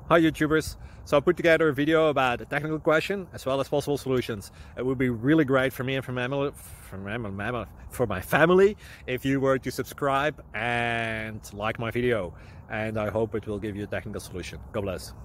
Hi YouTubers! So I put together a video about a technical question as well as possible solutions. It would be really great for me and for my family if you were to subscribe and like my video, and I hope it will give you a technical solution. God bless.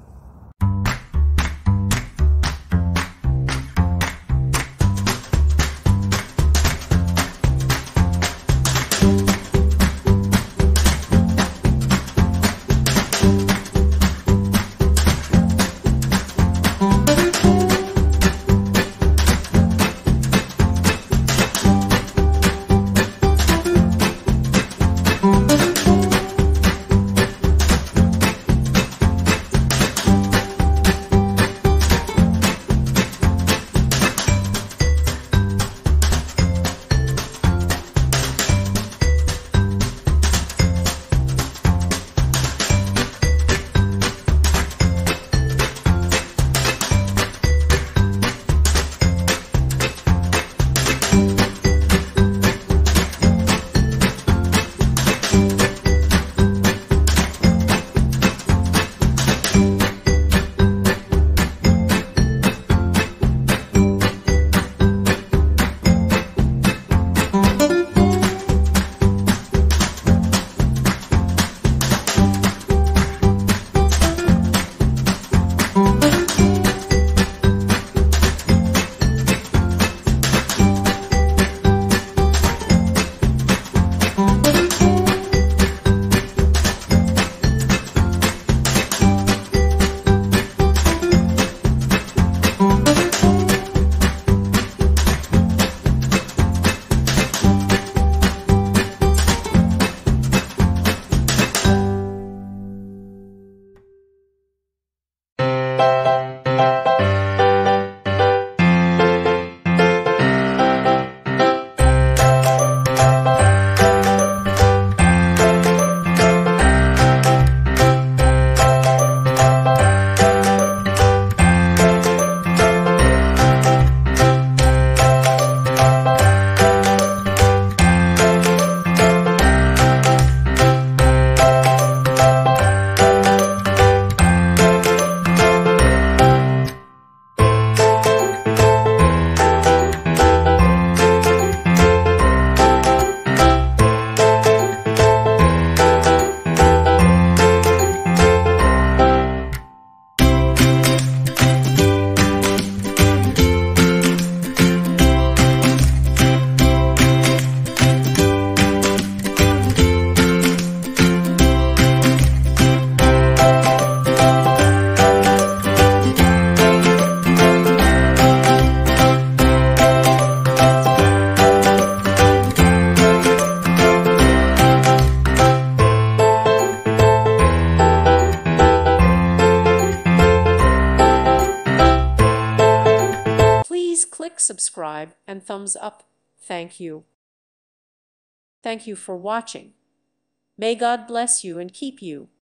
Please click subscribe and thumbs up. Thank you. Thank you for watching. May God bless you and keep you.